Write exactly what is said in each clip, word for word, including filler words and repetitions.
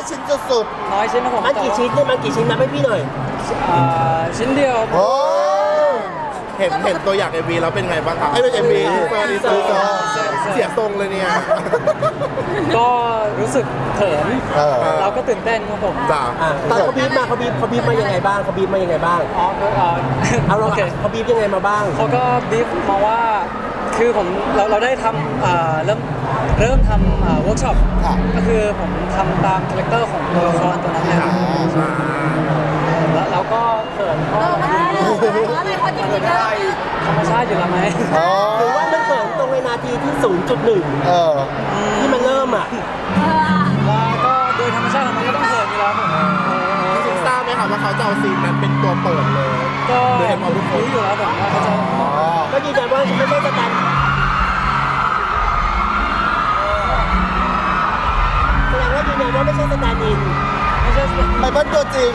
ชิ้นสุดน้อยชิ้นนะผมมันกี่ชิ้นเนี่ยมันกี่ชิ้นนับให้พี่หน่อยชิ้นเดียวโอ้เห็นเห็นตัวอย่าง เอ็ม วี แล้วเป็นไงบ้างครับไอ้เป็น เอ็ม วี ดีเซอร์เสียทรงเลยเนี่ยก็รู้สึกเขินเราก็ตื่นเต้นครับผมจ้าตอนเขาบีบมาเขาบีบเขาบีบมายังไงบ้างเขาบีบมายังไงบ้างอ๋อเอาเราเขาบีบยังไงมาบ้างเขาก็บีบมาว่าคือผมเราเราได้ทำเริ่มเริ่มทำเวิร์กช็อปก็คือผมทำตามคาแรคเตอร์ของตัวละครตัวนั้นเลยแล้วเราก็เขินเพราะธรรมชาติอยู่แล้วไหมหรือว่ามันเขินตรงในนาทีที่ ศูนย์จุดหนึ่ง ที่มันเริ่มอ่ะแล้วก็โดยธรรมชาติมันก็ต้องเขินอยู่แล้วจริงๆทราบไหมครับว่าเขาจะเอาซีนนั้นเป็นตัวเปิดเลยก็เห็นมาบุคคลอยู่แล้วผมว่าเขาจะก็ยืนยันว่าไม่ใช่สแตนแสดงว่ายืนยันว่าไม่ใช่สแตนด์อินไม่ใช่ไม่เป็นตัวจริง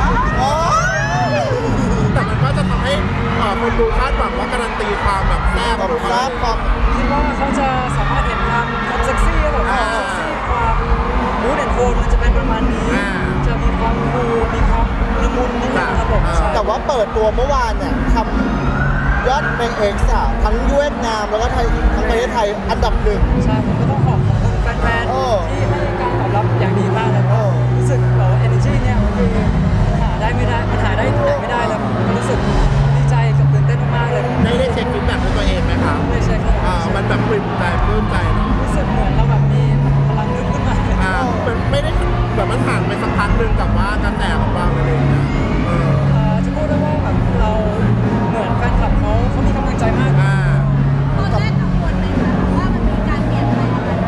แต่มันก็จะทำให้คนดูคาดหวังว่าการันตีความแบบแซ่บความแซ่บความคิดว่าเขาจะสามารถเห็นความความเซ็กซี่แบบความเซ็กซี่ความมูดแอนด์โทนมันจะเป็นประมาณนี้จะมีความคูลมีความละมุนนิดนึงครับผมแต่ว่าเปิดตัวเมื่อวานเนี่ยทำยอดในเอ็กซ์อะทั้งเวียดนามแล้วก็ไทยทั้งประเทศไทยอันดับหนึ่งใช่ผมก็ต้องขอบคุณแฟนๆที่ให้การตอบรับอย่างดีมากเลยรู้สึกแบบ energy เนี่ยคือหาได้ไม่ได้มันหาได้ที่ไหนไม่ได้แล้วรู้สึกดีใจกับตื่นเต้นมากเลยได้ได้เช็คฟีดแบ็กด้วยตัวเองไหมครับไม่ใช่ครับอ่ามันแบบปริ่มใจปลื้มใจเนาะรู้สึกเหมือนเราแบบมีพลังนึกขึ้นมาอ่ามันไม่ได้แบบมันผ่านไปสักพักหนึ่งกับว่ากระแสของเราอะไรอย่างเงี้ยจะพูดได้ว่าแบบเราเหมือนแฟนคลับเขาเขามีกำลังใจมากตอนแรกกังวลไหมคะว่ามันมีการเปลี่ยนอะไรกัน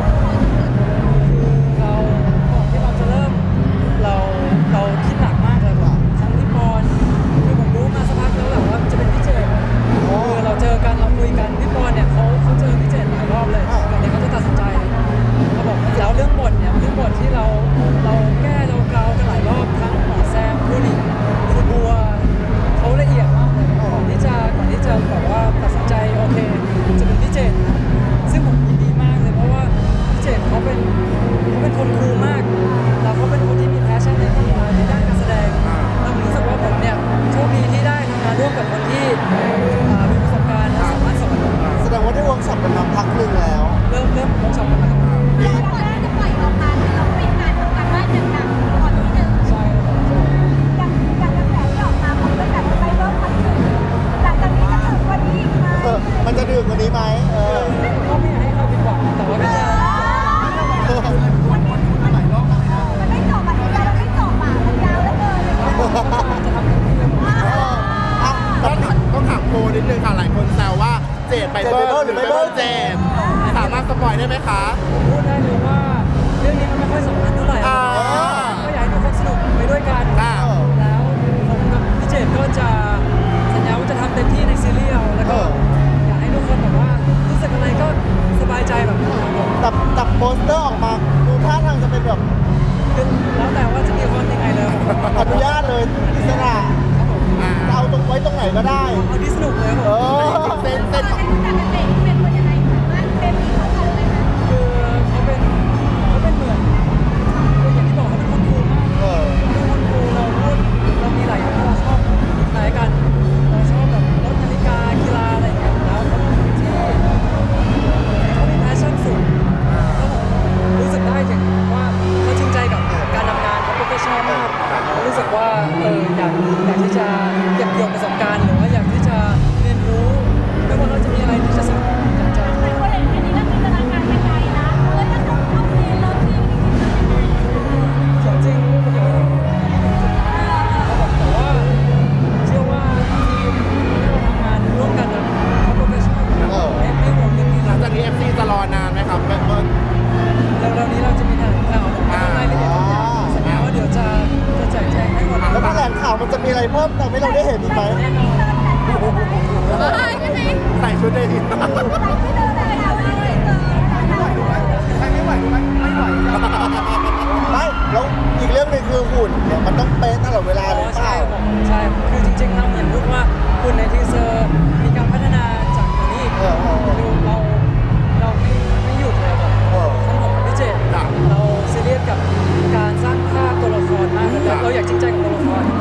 เราก่อนที่เราจะเริ่มเราเราคิดหนักมากเลยแบบทั้งพี่ปอนคือผมรู้มาสักพักแล้วแหละว่าจะเป็นพี่เจดคือเราเจอกันเราคุยกันพี่ปอนเนี่ยเขาเขาเจอพี่เจดหลายรอบเลยก่อนที่เขาจะตัดสินใจเขาบอกแล้วเรื่องบทเนี่ยเรื่องบทที่เราเราแก้เราเกลากันหลายรอบทั้งหมอแซมผู้หญิงคุณบัวเขาละเอียดมากเลยก่อนที่จะก่อนที่จะแบบว่าตัดสินใจโอเคจะเป็นพี่เจดนะซึ่งผมยินดีมากเลยเพราะว่าพี่เจดเขาเป็นเขาเป็นคนคูลมากแล้วเขาเป็นคนที่มีแพชชั่นในในด้านการแสดงแล้วผมรู้สึกว่าผมเนี่ยโชคดีที่ได้ทำงานร่วมกับคนที่มีประสบการณ์และสามารถสอนแสดงว่าได้เวิร์กช็อปกันมาพักหนึ่งแล้วเริ่มเริ่มเวิร์กช็อปกันมาแล้วก่อนที่จะปล่อยออกมาเรามีการทำการบ้านหนักๆก่อนที่จะใช่อย่างอย่างกระแสที่ออกมาของกระแสไปเริ่มมันถึงหลังจากนี้จะถึงวันนี้อีกไหมมันจะดื่มกว่านี้ไหมเออก็ไม่ให้เขาผิดหวังแต่ว่าก็จะมันไม่จบมันยาวไม่จบอ่ะมันยาวแล้วเกินจะทำเป็นเรื่องต้องต้องถามโพนิดนึงค่ะหลายคนแซวว่าเจดไปเบิร์หรือไปเบิร์เจดสามารถสปอยได้ไหมคะพูดได้เลยว่าเรื่องนี้มันไม่ค่อยสำคัญเท่าไหร่ก็อยากให้ทุกคนสนุกไปด้วยกันแล้วผมกับพี่เจดก็จะสัญญาว่าจะทำเต็มที่ในซีรีส์เราแล้วก็อยากให้ทุกคนแบบว่ารู้สึกอะไรก็สบายใจแบบตับตับโปสเตอร์ออกมาดูท่าทางจะเป็นแบบแล้วแต่ว่าจะมีคนยังไงเลยอนุญาตเลยอิสระเอาตรงไว้ตรงไหนก็ได้เอาที่สนุกเลยผมเต้นเต้นของแต่เป็นเด็กเป็นคนยังไงมันเป็นมีเขากันเลยนะคือเขาเป็นเขาเป็นเหมือนอย่างที่บอกเขาเป็นคนคูลมากเป็นคนคูลเราพูดเรามีหลายอย่างที่เราชอบคล้ายกันเราชอบแบบรถนาฬิกากีฬาอะไรอย่างเงี้ยแล้วเขาที่เขามีแพชชั่นสูงแล้วผมรู้สึกได้ถึงว่าเขาจริงใจกับการทำงานเขาโปรเฟชชั่นอลมากรู้สึกว่าเอออยากอยากที่จะเก็บเกี่ยวประสบการณ์หรือว่าอยากที่จะเรียนรู้ไม่ว่าเราจะมีอะไรที่จะสอนอยากจะไม่ว่าอย่างนี้ก็จินตนาการไปไกลนะเออถ้าต้องทำซีนแล้วซีนจริงๆผมยังไม่แต่ว่าเชื่อว่าทีมที่เราทำงานร่วมกันนะเขาโปรเฟชชั่นอลไม่ไม่ห่วงเรื่องนี้หลังจากนี้ เอฟ ซี จะรอนานไหมครับเบิ้ลเร็วๆนี้เราจะมีแถลงข่าวออกมาในรายละเอียดสัญญาว่าเดี๋ยวจะจะแจกแจงให้หมดแล้วแถลงข่าวมันจะมีอะไรเพิ่มแต่ไม่เราได้เห็นอีกไหมใส่ชุดได้ดีไม่ไหวไม่ไม่ไหวไม่แล้วอีกเรื่องหนึ่งคือหุ่นเนี่ยมันต้องเป๊ะตลอดเวลาหรือเปล่าใช่คือจริงๆเราเห็นพูดว่าหุ่นในทีเซอร์มีการพัฒนาจากตัวนี้เราเราไม่ไม่หยุดเลยแบบทั้งผมกับพี่เจดเราซีเรียสกับการ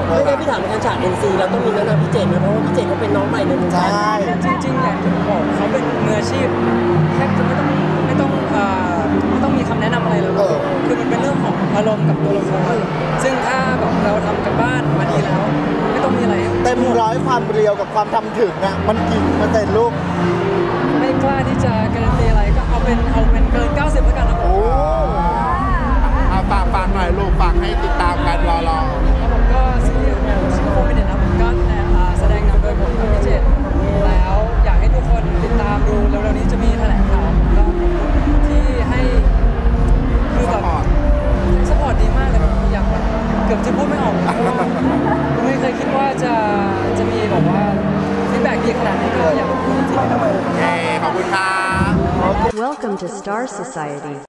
ไม่ได้พี่ถามในการฉาก เอ็น ซี เราต้องมีแนะนำพี่เจดนะเพราะว่าพี่เจดเขาเป็นน้องใหม่ในวงใชการ่จริงๆอย่างที่ผมบอกเขาเป็นมืออาชีพแทบจะไม่ต้องไม่ต้องเอ่อไม่ต้องมีคำแนะนำอะไรแล้วเออคือมันเป็นเรื่องของอารมณ์กับตัวละครซึ่งถ้าแบบเราทำกันบ้านมาดีแล้ว ไม่ต้องมีอะไรเต็มร้อยความเรียวกับความทำถึงอ่ะมันกี่เปอร์เซ็นต์ลูกไม่กล้าที่จะการันตีอะไรก็เอาเป็นเอาเป็นเกิน เก้าสิบแล้วกันนะผมโอ้เอาฝากฝากหน่อยลูกฝากให้ติดตามกันรอรอแล้วผมก็ซีรีส์ของชิคโกโฟมิเดนนะผมก็อ่าแสดงนำโดยผมกับพี่เจตแล้วอยากให้ทุกคนติดตามดูเร็วๆนี้จะมีแถลงข่าวผมก็ขอบคุณที่ให้คือแบบสปอร์ตดีมากเลยอยากแบบเกือบจะพูดไม่ออกเพราะว่าไม่เคยคิดว่าจะจะมีแบบว่าฟีดแบ็กดีขนาดนี้ก็อยากขอบคุณจริงๆครับโอเคขอบคุณครับ Welcome to Star Society.